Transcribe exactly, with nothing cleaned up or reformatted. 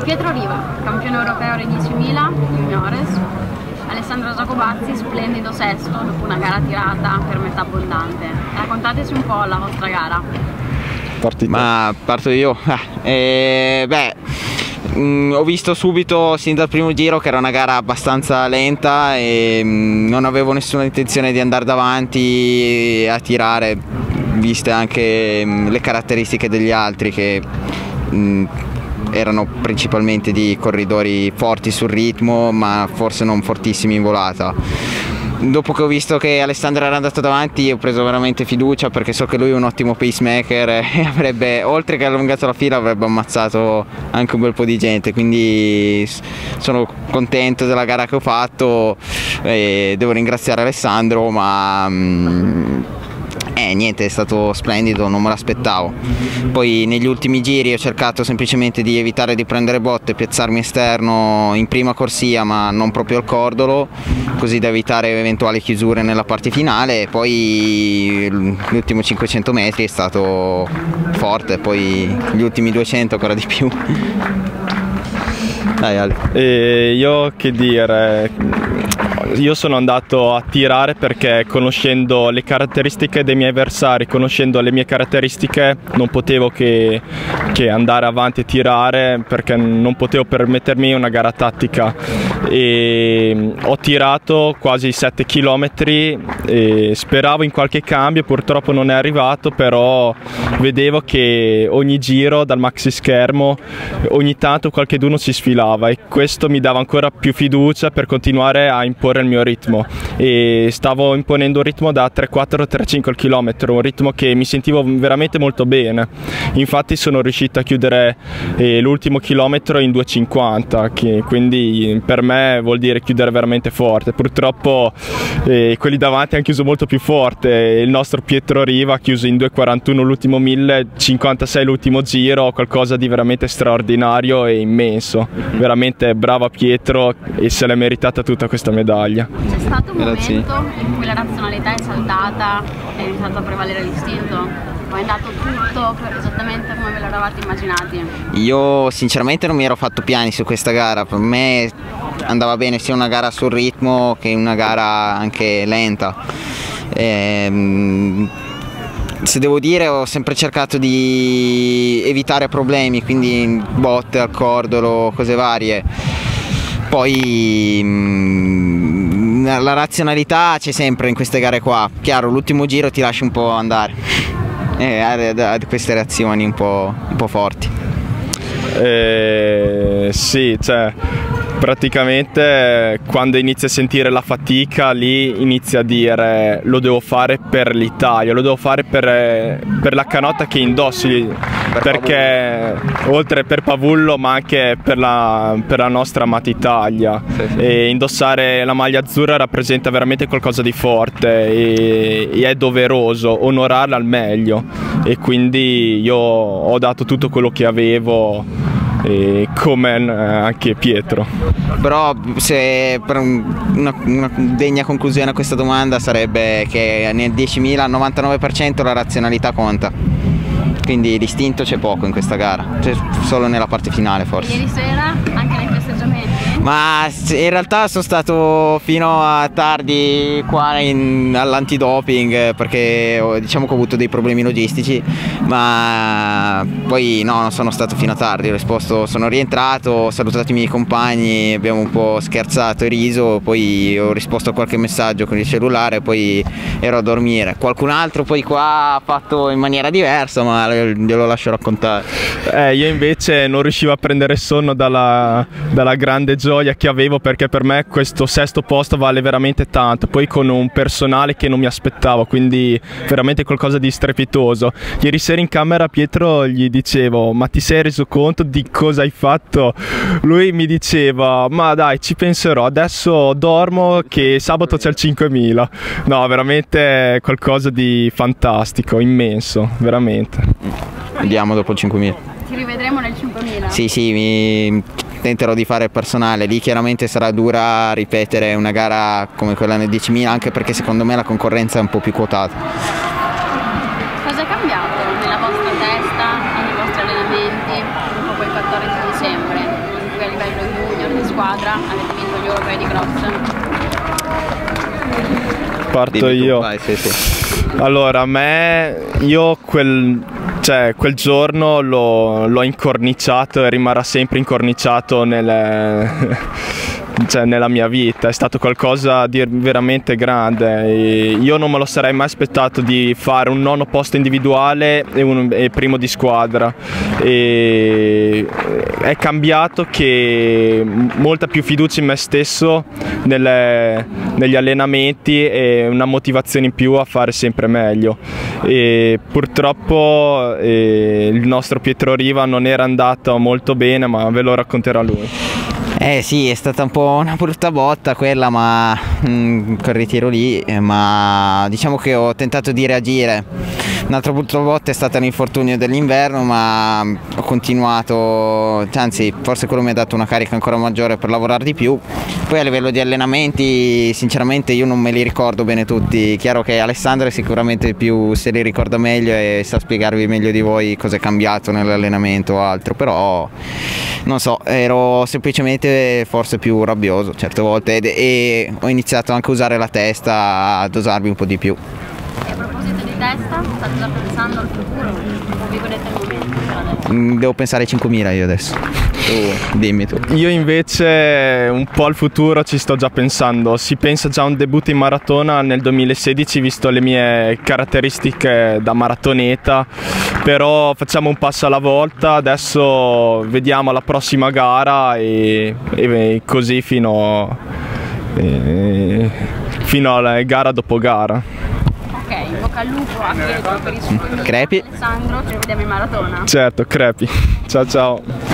Pietro Riva, campione europeo re diecimila, juniores. Alessandro Giacobazzi, splendido sesto dopo una gara tirata per metà abbondante. Raccontateci un po' la vostra gara. Partito. Ma parto io. Eh, beh, mh, ho visto subito sin dal primo giro che era una gara abbastanza lenta e mh, non avevo nessuna intenzione di andare davanti a tirare, viste anche mh, le caratteristiche degli altri che mh, erano principalmente di corridori forti sul ritmo ma forse non fortissimi in volata. Dopo che ho visto che Alessandro era andato davanti ho preso veramente fiducia, perché so che lui è un ottimo pacemaker e avrebbe, oltre che allungato la fila, avrebbe ammazzato anche un bel po' di gente, quindi sono contento della gara che ho fatto e devo ringraziare Alessandro, ma mm, Eh, niente, è stato splendido, non me l'aspettavo. Poi negli ultimi giri ho cercato semplicemente di evitare di prendere botte, piazzarmi esterno in prima corsia ma non proprio al cordolo, così da evitare eventuali chiusure nella parte finale, e poi l'ultimo cinquecento metri è stato forte, poi gli ultimi duecento ancora di più. Dai, Ale. E io che dire, io sono andato a tirare perché, conoscendo le caratteristiche dei miei avversari, conoscendo le mie caratteristiche, non potevo che, che andare avanti e tirare, perché non potevo permettermi una gara tattica. E ho tirato quasi sette chilometri e speravo in qualche cambio, purtroppo non è arrivato, però vedevo che ogni giro dal maxi schermo ogni tanto qualcheduno si sfilava e questo mi dava ancora più fiducia per continuare a imporre il mio ritmo, e stavo imponendo un ritmo da tre quattro tre cinque al chilometro, un ritmo che mi sentivo veramente molto bene. Infatti sono riuscito a chiudere eh, l'ultimo chilometro in due cinquanta, che quindi per me vuol dire chiudere veramente forte. Purtroppo eh, quelli davanti hanno chiuso molto più forte, il nostro Pietro Riva ha chiuso in due quarantuno l'ultimo mille, cinquantasei l'ultimo giro, qualcosa di veramente straordinario e immenso. Veramente brava Pietro, e se l'è meritata tutta questa medaglia. C'è stato un Grazie. momento in cui la razionalità è saltata e è iniziato a prevalere l'istinto? O è andato tutto esattamente come ve l'eravate immaginati? Io sinceramente non mi ero fatto piani su questa gara, per me andava bene sia una gara sul ritmo che una gara anche lenta. Ehm, se devo dire, ho sempre cercato di evitare problemi, quindi botte al cordolo, cose varie. Poi mh, la razionalità c'è sempre in queste gare qua. Chiaro, l'ultimo giro ti lascia un po' andare eh, ad, ad queste reazioni un po', un po' forti. Eh, sì, cioè praticamente quando inizi a sentire la fatica, lì inizi a dire lo devo fare per l'Italia, lo devo fare per, per la canotta che indossi, per perché Pavullo. Oltre per Pavullo ma anche per la, per la nostra amata Italia. Sì, sì. E indossare la maglia azzurra rappresenta veramente qualcosa di forte e, e è doveroso onorarla al meglio, e quindi io ho dato tutto quello che avevo, e come anche Pietro. Però se per una, una degna conclusione a questa domanda sarebbe che nel diecimila al novantanove per cento la razionalità conta, quindi l'istinto c'è poco in questa gara, c'è solo nella parte finale forse. Ieri sera anche nei festeggiamenti? Ma in realtà sono stato fino a tardi qua all'antidoping, perché diciamo che ho avuto dei problemi logistici, ma poi no, non sono stato fino a tardi, ho risposto, sono rientrato, ho salutato i miei compagni, abbiamo un po' scherzato e riso, poi ho risposto a qualche messaggio con il cellulare, poi ero a dormire. Qualcun altro poi qua ha fatto in maniera diversa, ma glielo lascio raccontare. Eh, io invece non riuscivo a prendere sonno dalla, dalla grande gioia che avevo, perché per me questo sesto posto vale veramente tanto, poi con un personale che non mi aspettavo, quindi veramente qualcosa di strepitoso. Ieri sera in camera Pietro gli dicevo: ma ti sei reso conto di cosa hai fatto? Lui mi diceva: ma dai, ci penserò, adesso dormo che sabato c'è il cinquemila. No, veramente qualcosa di fantastico, immenso, veramente. Andiamo dopo il cinquemila. Ci rivedremo nel cinquemila? Sì, sì, mi tenterò di fare il personale. Lì chiaramente sarà dura ripetere una gara come quella nel diecimila, anche perché secondo me la concorrenza è un po' più quotata. Cosa è cambiato nella vostra testa, nei vostri allenamenti, dopo quel quattordici dicembre? squadra, avete vinto gli europei di cross. Parto io. Vai, sì, sì. Allora, a me, io quel, cioè, quel giorno l'ho, l'ho incorniciato e rimarrà sempre incorniciato nelle, cioè, nella mia vita. È stato qualcosa di veramente grande. E io non me lo sarei mai aspettato di fare un nono posto individuale e un e primo di squadra. E è cambiato che molta più fiducia in me stesso nelle, negli allenamenti e una motivazione in più a fare sempre meglio. E purtroppo eh, il nostro Pietro Riva non era andato molto bene, ma ve lo racconterà lui. Eh sì, è stata un po' una brutta botta quella, ma mh, quel ritiro lì, eh, ma diciamo che ho tentato di reagire. Un'altra brutta botta è stata l'infortunio dell'inverno, ma ho continuato, anzi forse quello mi ha dato una carica ancora maggiore per lavorare di più. Poi a livello di allenamenti sinceramente io non me li ricordo bene tutti, chiaro che Alessandro è sicuramente più se li ricorda meglio e sa spiegarvi meglio di voi cosa è cambiato nell'allenamento o altro, però non so, ero semplicemente forse più rabbioso certe volte e, e ho iniziato anche a usare la testa, a dosarmi un po' di più. E a proposito di testa, state già pensando al futuro? O vi godete il momento per adesso? Mm, Devo pensare ai cinquemila io adesso. Tu, dimmi tu. Io invece un po' al futuro ci sto già pensando. Si pensa già a un debutto in maratona nel duemilasedici, visto le mie caratteristiche da maratoneta, però facciamo un passo alla volta. Adesso vediamo la prossima gara e, e così fino, e, fino alla gara dopo gara. Ok, in bocca al lupo a Pietro per il suo Crepi. Alessandro, ci vediamo in maratona. Certo, crepi. Ciao ciao.